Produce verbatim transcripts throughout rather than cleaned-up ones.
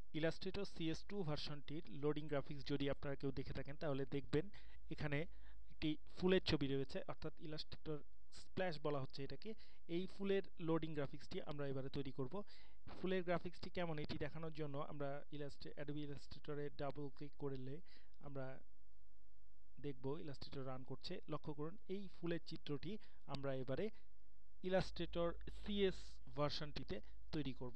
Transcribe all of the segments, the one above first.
Illustrator CS two ভার্সনটির loading graphics যদি আপনারা কেউ দেখে থাকেন তাহলে দেখবেন এখানে একটি ফুলের ছবি রয়েছে, অর্থাৎ ইলাস্ট্রেটর স্প্ল্যাশ বলা হচ্ছে এটাকে। এই ফুলের লোডিং গ্রাফিক্সটি আমরা এবারে তৈরি করব। ফুলের গ্রাফিক্সটি কেমন এটি দেখানোর জন্য আমরা ইলাস্ট্রে অ্যাডোবি ইলাস্ট্রেটরে ডাবল ক্লিক করলে আমরা দেখব ইলাস্ট্রেটর রান করছে। লক্ষ্য করুন এই ফুলের চিত্রটি আমরা এবারে ইলাস্ট্রেটর সিএস ভার্সনটিতে তৈরি করব।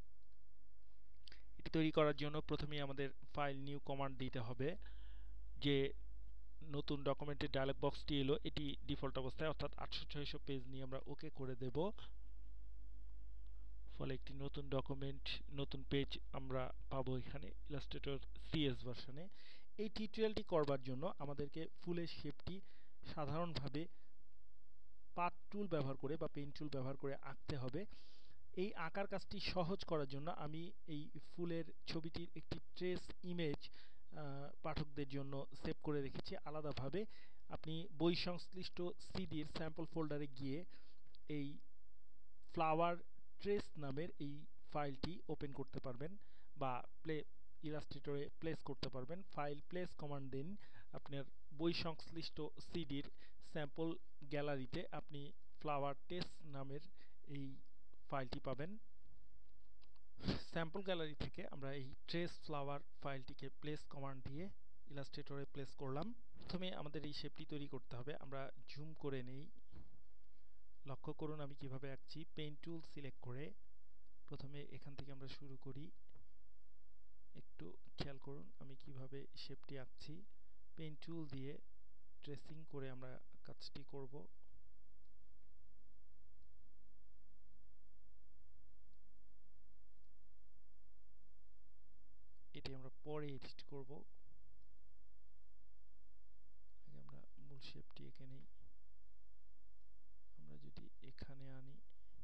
এটি তৈরি করার জন্য প্রথমেই আমাদের ফাইল নিউ কমান্ড দিতে হবে। যে নতুন ডকুমেন্টের ডায়লগ বক্সটি এলো এটি ডিফল্ট অবস্থায় অর্থাৎ আটশো ছয়শো পেজ নিয়ে আমরা ওকে করে দেব। ফলে একটি নতুন ডকুমেন্ট নতুন পেজ আমরা পাবো এখানে ইলাস্ট্রেটর সিএস ভার্সনে। এই টিউটোরিয়ালটি করবার জন্য আমাদেরকে ফুলের শেপটি সাধারণভাবে পাথ টুল ব্যবহার করে বা পেন টুল ব্যবহার করে আঁকতে হবে। এই আঁকার কাজটি সহজ করার জন্য আমি এই ফুলের ছবিটির একটি ট্রেস ইমেজ পাঠকদের জন্য সেভ করে রেখেছি আলাদাভাবে। আপনি বই সংশ্লিষ্ট সিডির স্যাম্পল ফোল্ডারে গিয়ে এই ফ্লাওয়ার ট্রেস নামের এই ফাইলটি ওপেন করতে পারবেন বা প্লে ইলাস্ট্রেটরে প্লেস করতে পারবেন। ফাইল প্লেস কমান্ড দিন, আপনার বই সংশ্লিষ্ট সিডির স্যাম্পল গ্যালারিতে আপনি ফ্লাওয়ার ট্রেস নামের এই ফাইলটি পাবেন। স্যাম্পল গ্যালারি থেকে আমরা এই ট্রেস ফ্লাওয়ার ফাইলটিকে প্লেস কমান্ড দিয়ে ইলাস্ট্রেটরে প্লেস করলাম। প্রথমে আমাদের এই শেপটি তৈরি করতে হবে। আমরা জুম করে নেই। লক্ষ্য করুন আমি কিভাবে আঁকছি। পেন টুল সিলেক্ট করে প্রথমে এখান থেকে আমরা শুরু করি। একটু খেয়াল করুন আমি কিভাবে শেপটি আঁকছি। পেন টুল দিয়ে ট্রেসিং করে আমরা কাজটি করব। এটি আমরা পরে এডিট করব। আগে আমরা মূল শেপটি এঁকে নেই। আমরা যদি এখানে আনি,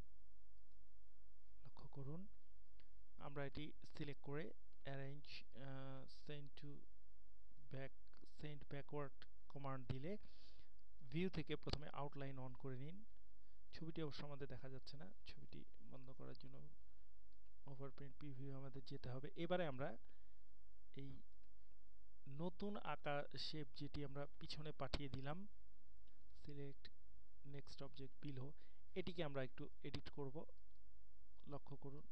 লক্ষ্য করুন আমরা এটি সিলেক্ট করে arrange send to back send backward command দিলে ভিউ থেকে প্রথমে আউটলাইন অন করে নিন। ছবিটি অবশ্য আমাদের দেখা যাচ্ছে না, ছবিটি বন্ধ করার জন্য ওভারপ্রিন্ট প্রিভিউ আমাদের যেতে হবে। এবারে আমরা এই নতুন আঁকা শেপ যেটি আমরা পিছনে পাঠিয়ে দিলাম, সিলেক্ট নেক্সট অবজেক্ট বিলো, এটিকে আমরা একটু এডিট করব। লক্ষ্য করুন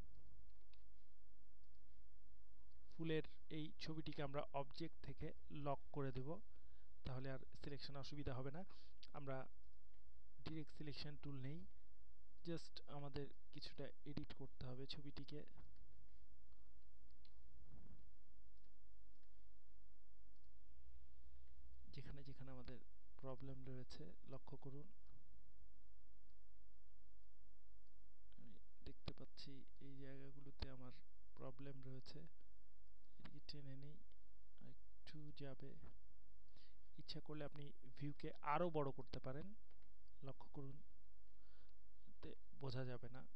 ফুলের এই ছবিটিকে আমরা অবজেক্ট থেকে লক করে দেব, তাহলে আর সিলেকশন অসুবিধা হবে না। আমরা ডিরেক্ট সিলেকশন টুল নেই, জাস্ট আমাদের কিছুটা এডিট করতে হবে ছবিটিকে। যেখানে যেখানে আমাদের প্রবলেম রয়েছে লক্ষ্য করুন। আমি দেখতে পাচ্ছি এই জায়গাগুলোতে আমার প্রবলেম রয়েছে, এদিকে টেনে নেই আর একটু যাবে। ইচ্ছা করলে আপনি ভিউকে আরো বড় করতে পারেন। লক্ষ্য করুন এতে বোঝা যাবে না।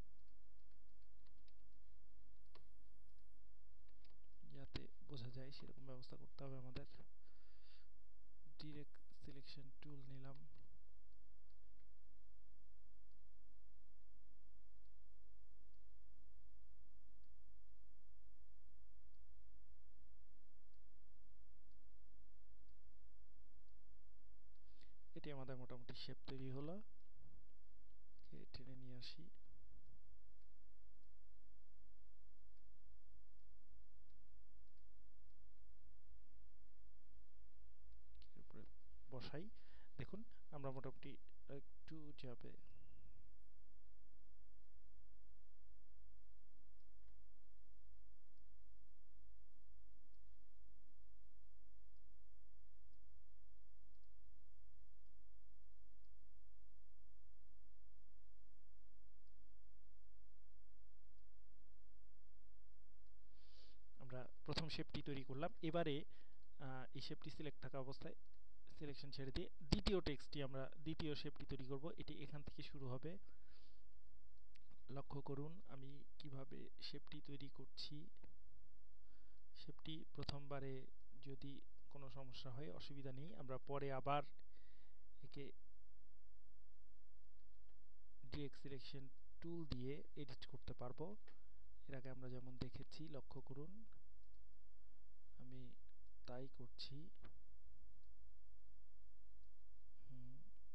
যাতে বোঝা যায় সেরকম ব্যবস্থা করতে হবে আমাদের। ডিরেক্ট সিলেকশন টুল নিলাম। এটি আমাদের মোটামুটি শেপ তৈরি হলো। টেনে নিয়ে আসি। উপরে বসাই। দেখুন আমরা মোটামুটি একটু যাবে। আমরা প্রথম শেপটি তৈরি করলাম। এবারে এই শেপটি সিলেক্ট থাকা অবস্থায় সিলেকশন ছেড়ে দিয়ে দ্বিতীয় টেক্সটটি আমরা দ্বিতীয় শেপটি তৈরি করব। এটি এখান থেকে শুরু হবে। লক্ষ্য করুন আমি কিভাবে শেপটি তৈরি করছি। শেপটি প্রথমবারে যদি কোনো সমস্যা হয় অসুবিধা নেই, আমরা পরে আবার একে ডিরেক্ট সিলেকশন টুল দিয়ে এডিট করতে পারবো এর আগে আমরা যেমন দেখেছি, লক্ষ্য করুন আমি তাই করছি। হুম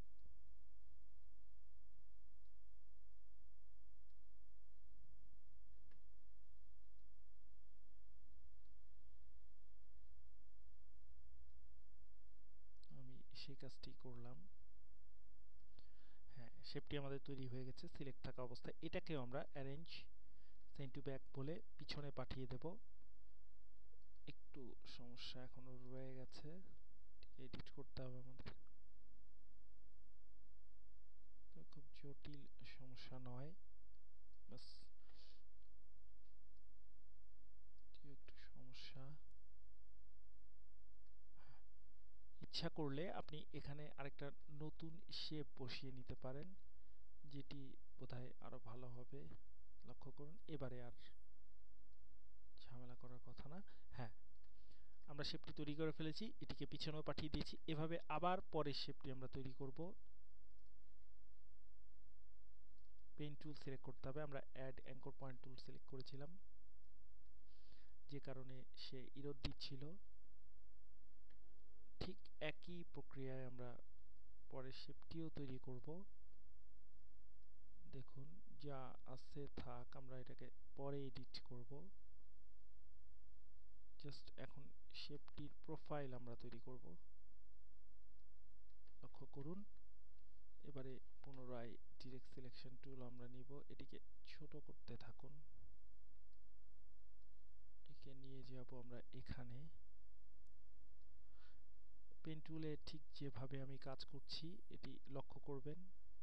আমি সেই কাজটি করলাম। হ্যাঁ, শেপটি আমাদের তৈরি হয়ে গেছে সিলেক্ট থাকা অবস্থায়। এটাকেও আমরা অ্যারেঞ্জ সেন্ড টু ব্যাক বলে পিছনে পাঠিয়ে দেব। একটু সমস্যা এখনো রয়ে গেছে, এডিট করতে হবে আমাদের। খুব জটিল সমস্যা নয়, বাস একটু সমস্যা। ইচ্ছা করলে আপনি এখানে আরেকটা নতুন শেপ বসিয়ে নিতে পারেন, যেটি বোধহয় আরো ভালো হবে। লক্ষ্য করুন এবারে আর ঝামেলা করার কথা না। হ্যাঁ, আমরা শেপটি তৈরি করে ফেলেছি, এটিকে পিছনেও পাঠিয়ে দিয়েছি। এভাবে আবার পরের শেপটি আমরা তৈরি করব। পেন টুল সিলেক্ট করতে হবে, আমরা add anchor point tool select করেছিলাম, যে কারণে সে ইরর দিচ্ছিল। ঠিক একই প্রক্রিয়ায় আমরা পরের শেপটিও তৈরি করব। দেখুন যা আছে থাক, আমরা এটাকে পরে এডিট করব। জাস্ট এখন শেপটির প্রোফাইল আমরা তৈরি করব। লক্ষ্য করুন এবারে পুনরায় ডিরেক্ট সিলেকশন টুল আমরা নিব, এটিকে ছোট করতে থাকুন। একে নিয়ে যাব আমরা এখানে। পেন টুলে ঠিক যেভাবে আমি কাজ করছি এটি লক্ষ্য করবেন।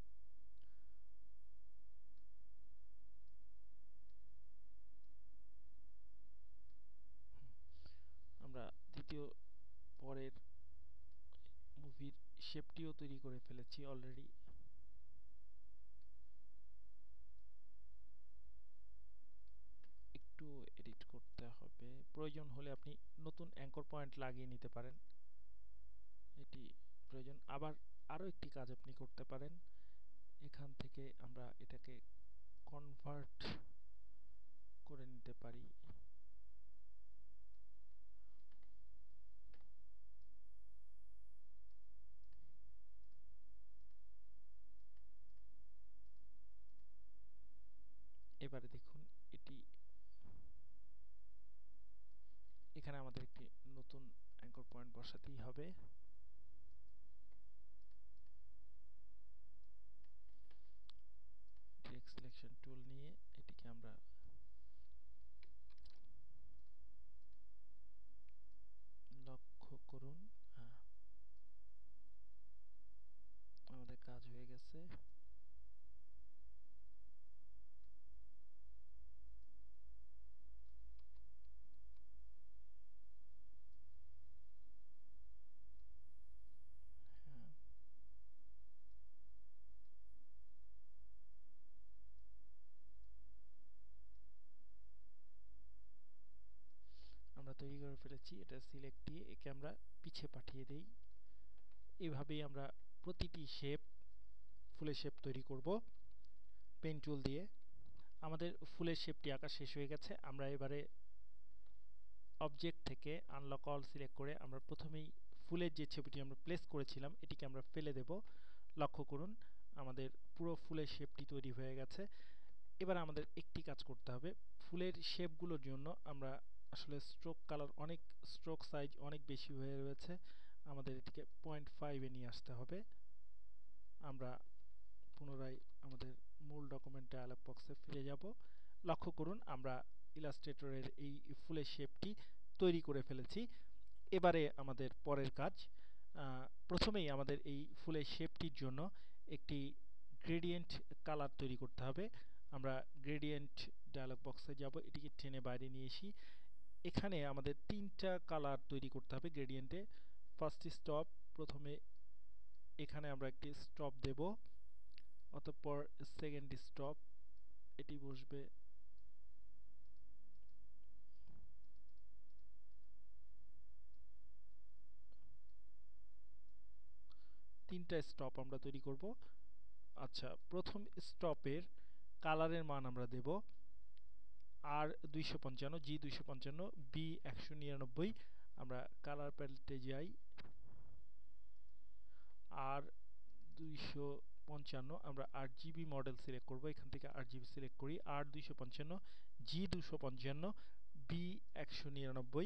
আমরা দ্বিতীয় পরের মুভির শেপটিও তৈরি করে ফেলেছি অলরেডি। একটু এডিট করতে হবে, প্রয়োজন হলে আপনি নতুন অ্যাঙ্কর পয়েন্ট লাগিয়ে নিতে পারেন, এটি প্রয়োজন। আবার আরও একটি কাজ আপনি করতে পারেন, এখান থেকে আমরা এটাকে কনভার্ট করে নিতে পারি। এবারে দেখুন এটি এখানে আমাদের একটি নতুন অ্যাঙ্কর পয়েন্ট বসাতেই হবে। ডিরেক্ট সিলেকশন টুল নিয়ে এটিকে আমরা লক্ষ্য করুন, হ্যাঁ আমাদের কাজ হয়ে গেছে। হ্যাঁ, আমরা তৈরি করে ফেলেছি। এটা সিলেক্ট দিয়ে একে আমরা পিছে পাঠিয়ে দেই। এভাবেই আমরা প্রতিটি শেপ ফুলের শেপ তৈরি করব পেন টুল দিয়ে। আমাদের ফুলের শেপটি আঁকা শেষ হয়ে গেছে। আমরা এবারে অবজেক্ট থেকে আনলক অল সিলেক্ট করে আমরা প্রথমেই ফুলের যে ছবিটি আমরা প্লেস করেছিলাম এটিকে আমরা ফেলে দেব। লক্ষ্য করুন আমাদের পুরো ফুলের শেপটি তৈরি হয়ে গেছে। এবার আমাদের একটি কাজ করতে হবে, ফুলের শেপগুলোর জন্য আমরা আসলে স্ট্রোক কালার অনেক স্ট্রোক সাইজ অনেক বেশি হয়ে রয়েছে, আমাদের এটিকে পয়েন্ট ফাইভে নিয়ে আসতে হবে। আমরা পুনরায় আমাদের মূল ডকুমেন্ট ডায়ালগ বক্সে ফিরে যাব। লক্ষ্য করুন আমরা ইলাস্ট্রেটরের এই ফুলের শেপটি তৈরি করে ফেলেছি। এবারে আমাদের পরের কাজ, প্রথমেই আমাদের এই ফুলের শেপটির জন্য একটি গ্রেডিয়েন্ট কালার তৈরি করতে হবে। আমরা গ্রেডিয়েন্ট ডায়ালগ বক্সে যাব, এটিকে টেনে বাইরে নিয়ে এসি। এখানে আমাদের তিনটা কালার তৈরি করতে হবে গ্রেডিয়েন্টে। ফার্স্ট স্টপ, প্রথমে এখানে আমরা একটি স্টপ দেব, অতঃপর সেকেন্ড স্টপ, এটি বসবে তিনটা স্টপ আমরা তৈরি করব। আচ্ছা, প্রথম স্টপের কালারের মান আমরা দেব আর দুইশো পঞ্চান্ন, জি দুইশো পঞ্চান্ন, বি একশো নিরানব্বই। আমরা কালার প্যালেটে যাই, আর দুইশো পঞ্চান্ন আমরা আট জিবি মডেল সিলেক্ট করব, এখান থেকে আট জিবি সিলেক্ট করি, আর দুইশো পঞ্চান্ন, জি দুশো পঞ্চান্ন, বি একশো নিরানব্বই।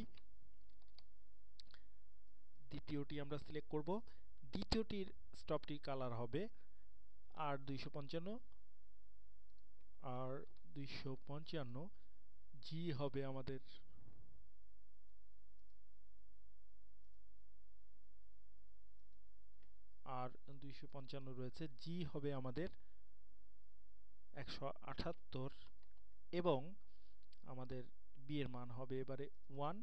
দ্বিতীয়টি আমরা সিলেক্ট করব, দ্বিতীয়টির স্টপটির কালার হবে আর দুইশো পঞ্চান্ন, আর দুইশো পঞ্চান্ন, জি হবে আমাদের আর দুইশো পঞ্চান্ন রয়েছে, জি হবে আমাদের একশো আটাত্তর, এবং আমাদের বি এর মান হবে এবারে ওয়ান,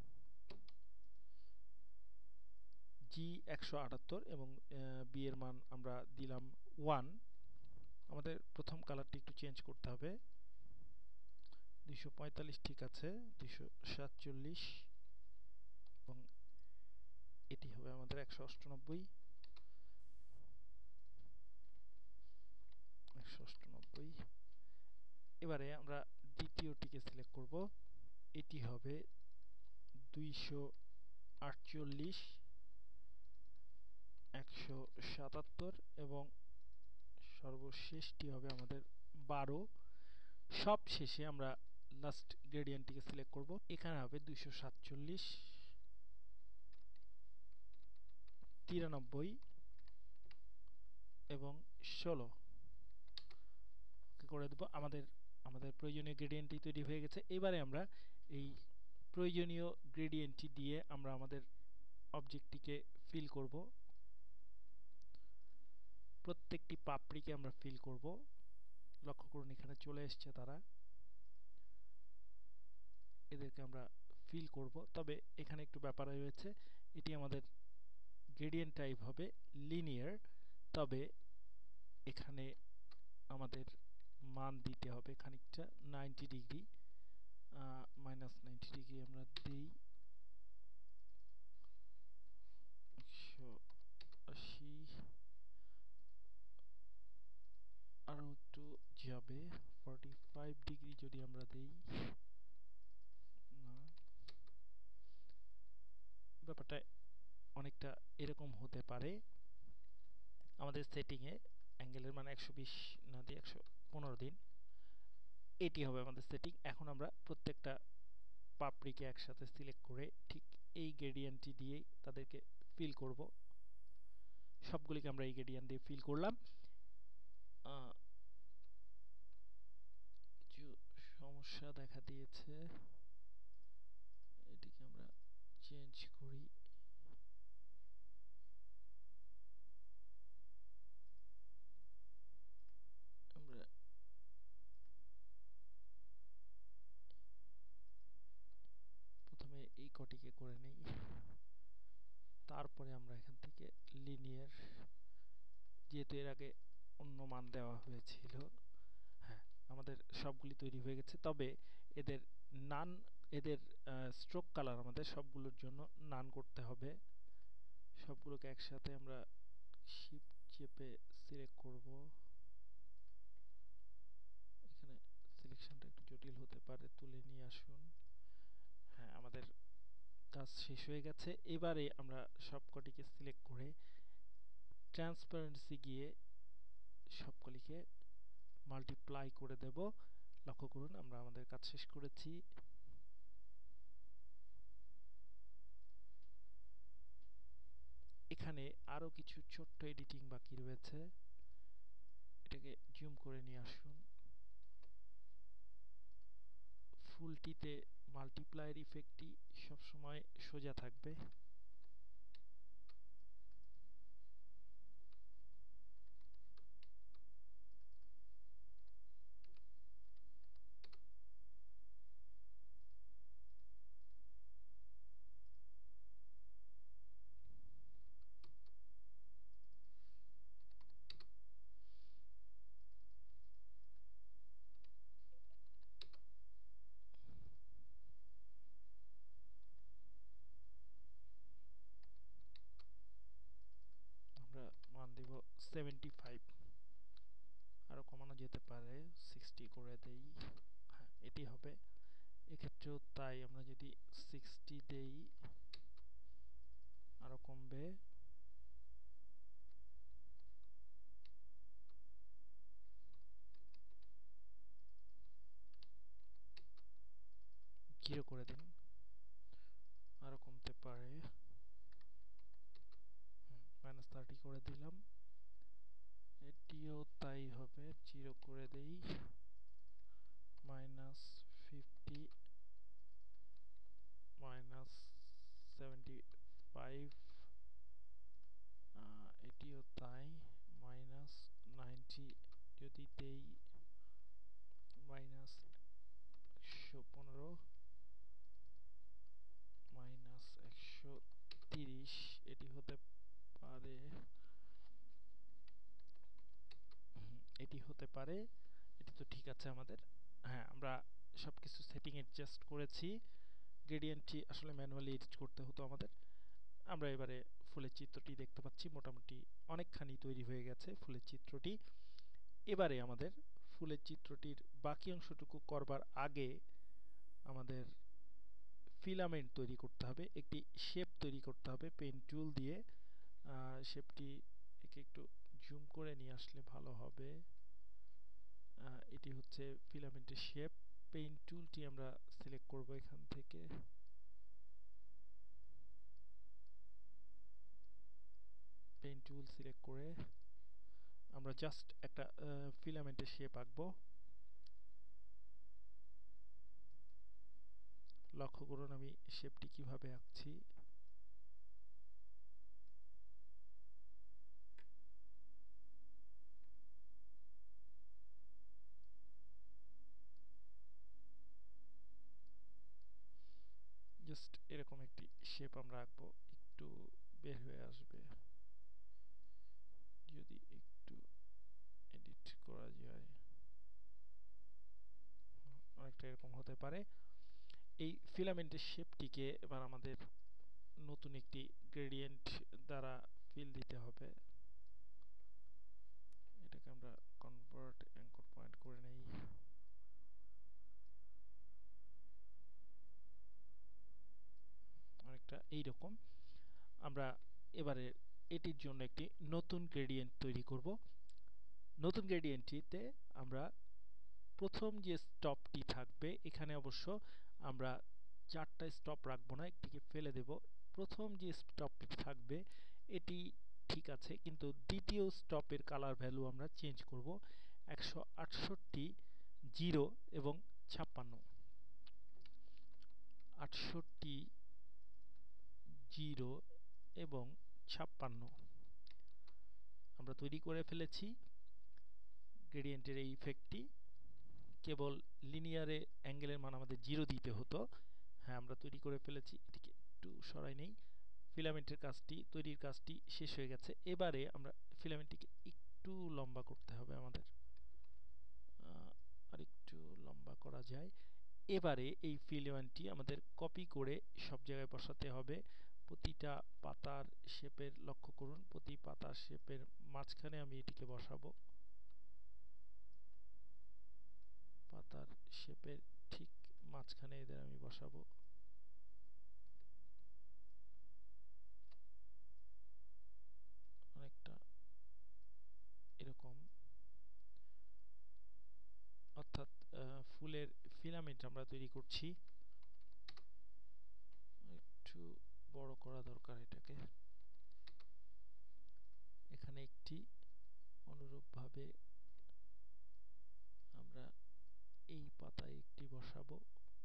জি একশো আটাত্তর এবং বি এর মান আমরা দিলাম ওয়ান। আমাদের প্রথম কালারটি একটু চেঞ্জ করতে হবে, দুইশো পঁয়তাল্লিশ ঠিক আছে, দুইশো সাতচল্লিশ, এবং এটি হবে আমাদের একশো অষ্টানব্বই, একশো অষ্টানব্বই। এবারে আমরা দ্বিতীয়টিকে সিলেক্ট করব, এটি হবে দুইশো আটচল্লিশ, একশো সাতাত্তর, এবং সর্বশেষটি হবে আমাদের বারো। সব শেষে আমরা লাস্ট গ্রেডিয়েন্টটিকে সিলেক্ট করব, এখানে হবে দুইশো সাতচল্লিশ, তিরানব্বই এবং ষোলো করে দেব। আমাদের আমাদের প্রয়োজনীয় গ্রেডিয়েন্টটি তৈরি হয়ে গেছে। এবারে আমরা এই প্রয়োজনীয় গ্রেডিয়েন্টটি দিয়ে আমরা আমাদের অবজেক্টটিকে ফিল করব, প্রত্যেকটি পাপড়িকে আমরা ফিল করব। লক্ষ্য করুন এখানে চলে এসছে তারা, এদেরকে আমরা ফিল করব। তবে এখানে একটু ব্যাপার রয়েছে, এটি আমাদের গ্রেডিয়েন্ট টাইপ হবে লিনিয়ার, তবে এখানে আমাদের মান দিতে হবে খানিকটা ninety degree, minus ninety degree আমরা দিই, একশো আশি, আরও একটু যাবে, ফর্টি ফাইভ ডিগ্রি যদি আমরা দিই, না ব্যাপারটা অনেকটা এরকম হতে পারে। আমাদের সেটিংয়ে অ্যাঙ্গেলের মান একশো বিশ না দিয়ে একশো পনেরো দিন, এটি হবে আমাদের সেটিং। এখন আমরা প্রত্যেকটা পাপড়িকে একসাথে সিলেক্ট করে ঠিক এই গ্রেডিয়েন্টটি দিয়েই তাদেরকে ফিল করব। সবগুলিকে আমরা এই গ্রেডিয়েন্ট দিয়ে ফিল করলাম। কিছু সমস্যা দেখা দিয়েছে, এটিকে আমরা চেঞ্জ করি। আমরা প্রথমে এই কটিকে করে নেই, তারপরে আমরা এখান থেকে লিনিয়ার, যেহেতু এর আগে অন্য মান দেওয়া হয়েছিল। হ্যাঁ, আমাদের সবগুলি তৈরি হয়ে গেছে, তবে এদের নান, এদের স্ট্রোক কালার আমাদের সবগুলোর জন্য নান করতে হবে। সবগুলোকে একসাথে আমরা শিফট চেপে সিলেক্ট করব। এখানে সিলেকশনটা একটু জটিল হতে পারে, তুলে নিয়ে আসুন। হ্যাঁ, আমাদের কাজ শেষ হয়ে গেছে। এবারে আমরা সবকটিকে সিলেক্ট করে ট্রান্সপারেন্সি গিয়ে সবকটিকে মাল্টিপ্লাই করে দেব। লক্ষ্য করুন আমরা আমাদের কাজ শেষ করেছি। এখানে আরো কিছু ছোট্ট এডিটিং বাকি রয়েছে, এটাকে জুম করে নিয়ে আসুন। ফুলটিতে মাল্টিপ্লাইয়ের ইফেক্টটি সবসময় সোজা থাকবে। আমরা মান দিব সেভেন্টি ফাইভ, আরো কমানো যেতে পারে, সিক্সটি করে দেই। হ্যাঁ, এটি হবে। এক্ষেত্রেও তাই, আমরা যদি সিক্সটি দেই আরো কমবে। জিরো করে দিন, আরো কমতে পারে। মাইনাস থার্টি করে দিলাম, এটিও তাই হবে। জিরো করে দেই, minus fifty, minus seventy five, এটিও তাই। মাইনাস নাইনটি যদি দেই, মাইনাস একশো পনেরো, মাইনাস একশো তিরিশ, এটি হতে পারে, এটি হতে পারে। এটি তো ঠিক আছে আমাদের। হ্যাঁ, আমরা সবকিছু সেটিং অ্যাডজাস্ট করেছি। গ্রেডিয়েন্টটি আসলে ম্যানুয়ালি এডিট করতে হতো আমাদের। আমরা এবারে ফুলের চিত্রটি দেখতে পাচ্ছি, মোটামুটি অনেকখানি তৈরি হয়ে গেছে ফুলের চিত্রটি। এবারে আমাদের ফুলের চিত্রটির বাকি অংশটুকু করবার আগে আমাদের ফিলামেন্ট তৈরি করতে হবে, একটি শেপ তৈরি করতে হবে পেন টুল দিয়ে। শেপটি একে একটু জুম করে নিয়ে আসলে ভালো হবে। এটি হচ্ছে ফিলামেন্টের শেপ। পেন টুলটি আমরা সিলেক্ট করব এখান থেকে। পেন টুল সিলেক্ট করে আমরা জাস্ট একটা ফিলামেন্টের শেপ আঁকবো। লক্ষ্য করুন আমি শেপটি কিভাবে আঁকছি। জাস্ট এরকম একটি শেপ আমরা আঁকবো, একটু বের হয়ে আসবে, যদি একটু এডিট করা যায় অনেকটা এরকম হতে পারে। এই ফিলামেন্টের শেপটিকে এবার আমাদের নতুন একটি গ্রেডিয়েন্ট দ্বারা ফিল দিতে হবে। এটাকে আমরা কনভার্ট অ্যাঙ্কর পয়েন্ট করে নেই। অনেকটা এইরকম। আমরা এবারে এটির জন্য একটি নতুন গ্রেডিয়েন্ট তৈরি করব। নতুন গ্রেডিয়েন্টটিতে আমরা প্রথম যে স্টপটি থাকবে, এখানে অবশ্য আমরা চারটা স্টপ রাখবো না, একটিকে ফেলে দেব। প্রথম যে স্টপটি থাকবে এটি ঠিক আছে, কিন্তু দ্বিতীয় স্টপের কালার ভ্যালু আমরা চেঞ্জ করব। একশো আটষট্টি, জিরো এবং ছাপ্পান্ন। আটষট্টি, জিরো এবং ছাপ্পান্ন আমরা তৈরি করে ফেলেছি। গ্রেডিয়েন্টের এই ইফেক্টটি, কেবল লিনিয়ারে অ্যাঙ্গেলের মান আমাদের জিরো দিতে হতো। হ্যাঁ, আমরা তৈরি করে ফেলেছি। এটিকে একটু সরাই নেই। ফিলামেন্টের কাজটি, তৈরির কাজটি শেষ হয়ে গেছে। এবারে আমরা ফিলামেন্টটিকে একটু লম্বা করতে হবে আমাদের, আর একটু লম্বা করা যায়। এবারে এই ফিলামেন্টটি আমাদের কপি করে সব জায়গায় বসাতে হবে। প্রতিটা পাতার শেপের লক্ষ্য করুন, প্রতি পাতার শেপের মাঝখানে আমি এটিকে বসাবো। পাতার শেপের ঠিক মাঝখানে এদের আমি বসাবো। অনেকটা এরকম, অর্থাৎ ফুলের ফিলামেন্ট আমরা তৈরি করছি। একটু বড় করা দরকার এটাকে। এখানে একটি, অনুরূপভাবে আমরা এই পাতায় একটি বসাবো।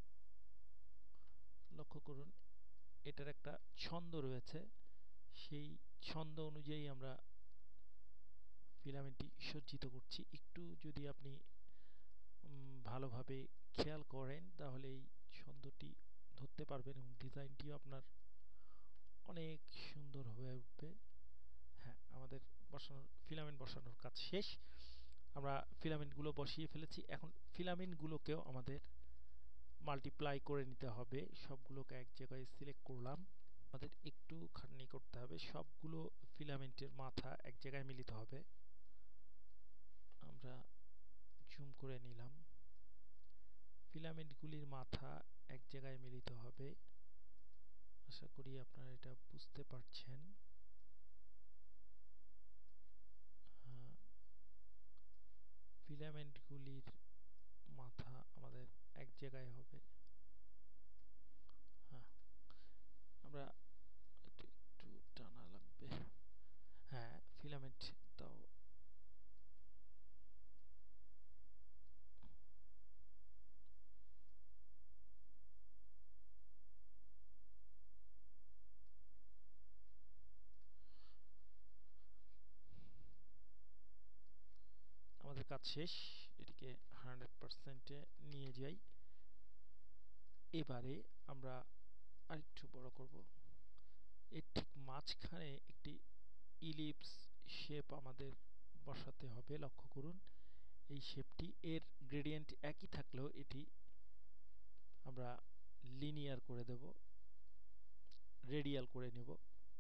লক্ষ্য করুন এটার একটা ছন্দ রয়েছে, সেই ছন্দ অনুযায়ী আমরা ফিলামেন্টটি সজ্জিত করছি। একটু যদি আপনি ভালোভাবে খেয়াল করেন তাহলে এই ছন্দটি ধরতে পারবেন এবং ডিজাইনটিও আপনার অনেক সুন্দর হয়ে উঠবে। হ্যাঁ, আমাদের বসানোর ফিলামেন্ট বসানোর কাজ শেষ। আমরা ফিলামেন্টগুলো বসিয়ে ফেলেছি। এখন ফিলামেন্টগুলোকেও আমাদের মাল্টিপ্লাই করে নিতে হবে। সবগুলোকে এক জায়গায় সিলেক্ট করলাম। আমাদের একটু খাটনি করতে হবে, সবগুলো ফিলামেন্টের মাথা এক জায়গায় মিলিত হবে। আমরা জুম করে নিলাম। ফিলামেন্টগুলির মাথা এক জায়গায় মিলিত হবে। আশা করি আপনারা এটা বুঝতে পারছেন। হ্যাঁ, ফিলামেন্টগুলির মাথা আমাদের এক জায়গায় হবে। হ্যাঁ, আমরা একটু একটু টানা লাগবে। হ্যাঁ, ফিলামেন্ট দাও। আমাদের কাজ শেষ। এটিকে হান্ড্রেড পার্সেন্টে নিয়ে যাই। এবারে আমরা আরেকটু বড় করব। এর ঠিক মাঝখানে একটি ইলিপস শেপ আমাদের বসাতে হবে। লক্ষ্য করুন এই শেপটি, এর গ্রেডিয়েন্ট একই থাকলেও এটি আমরা লিনিয়ার করে দেব, রেডিয়াল করে নেব।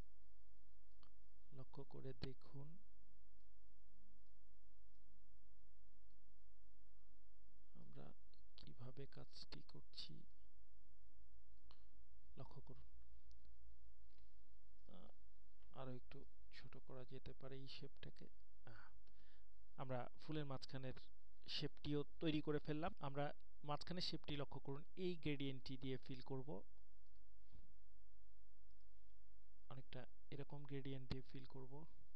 লক্ষ্য করে দেখুন আমরা কিভাবে কাজটি করছি। লক্ষ্য করুন আরো একটু ছোট করা যেতে পারে এই শেপটাকে। আমরা ফুলের মাঝখানের শেপটিও তৈরি করে ফেললাম। আমরা মাঝখানের শেপটি লক্ষ্য করুন এই গ্রেডিয়েন্টটি দিয়ে ফিল করব। অনেকটা এরকম গ্রেডিয়েন্ট দিয়ে ফিল করব।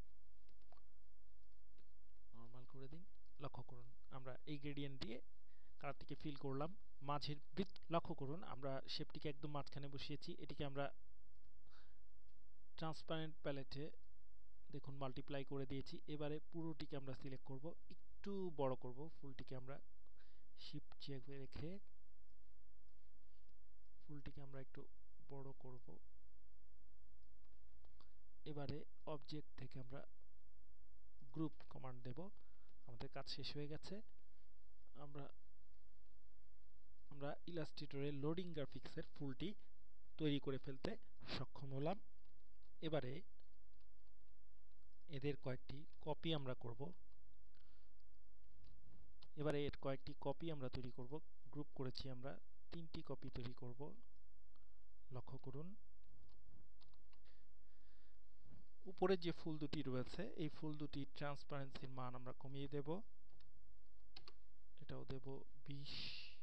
নরমাল করে দিন। লক্ষ্য করুন আমরা এই গ্রেডিয়েন্ট দিয়ে কালারটিকে ফিল করলাম। মাঝের বৃত্ত লক্ষ্য করুন আমরা শেপটিকে একদম মাঝখানে বসিয়েছি। এটিকে আমরা ট্রান্সপারেন্ট প্যালেটে দেখুন মাল্টিপ্লাই করে দিয়েছি। এবারে পুরোটিকে আমরা সিলেক্ট করব, একটু বড় করব। ফুলটিকে আমরা শিফট চেপে রেখে ফুলটিকে আমরা একটু বড় করব। এবারে অবজেক্ট থেকে আমরা গ্রুপ কমান্ড দেব। আমাদের কাজ শেষ হয়ে গেছে। আমরা আমরা ইলাস্ট্রেটরে লোডিং গ্রাফিক্সের ফুলটি তৈরি করে ফেলতে সক্ষম হলাম। এবারে এদের কয়েকটি কপি আমরা করব। এবারে এর কয়েকটি কপি আমরা তৈরি করব। গ্রুপ করেছি আমরা, তিনটি কপি তৈরি করব। লক্ষ্য করুন উপরে যে ফুল দুটি রয়েছে এই ফুল দুটি ট্রান্সপারেন্সির মান আমরা কমিয়ে দেব। এটাও দেব বিশ,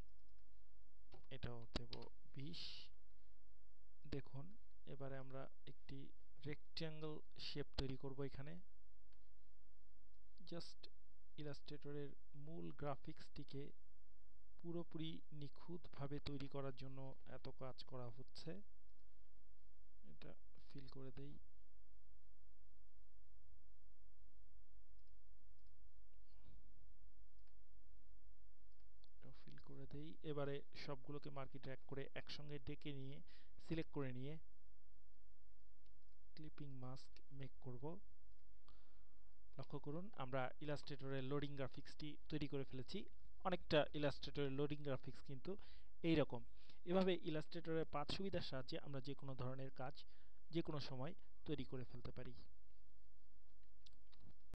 এটাও দেব বিশ। দেখুন এবারে আমরা একটি রেক্ট্যাঙ্গল শেপ তৈরি করব। এখানে জাস্ট ইলাস্ট্রেটরের মূল গ্রাফিক্সটিকে পুরোপুরি নিখুঁতভাবে তৈরি করার জন্য এত কাজ করা হচ্ছে। এটা ফিল করে দেই। ফিল করে দেই। এবারে সবগুলোকে মার্কি ড্র্যাগ করে একসঙ্গে ডেকে নিয়ে সিলেক্ট করে নিয়ে ক্লিপিং মাস্ক মেক করব। লক্ষ্য করুন আমরা ইলাস্ট্রেটরের লোডিং গ্রাফিক্সটি তৈরি করে ফেলেছি। অনেকটা ইলাস্ট্রেটরের লোডিং গ্রাফিক্স কিন্তু এই রকম। এভাবে ইলাস্ট্রেটরের পাঁচ সুবিধার সাহায্যে আমরা যে কোনো ধরনের কাজ যে কোনো সময় তৈরি করে ফেলতে পারি।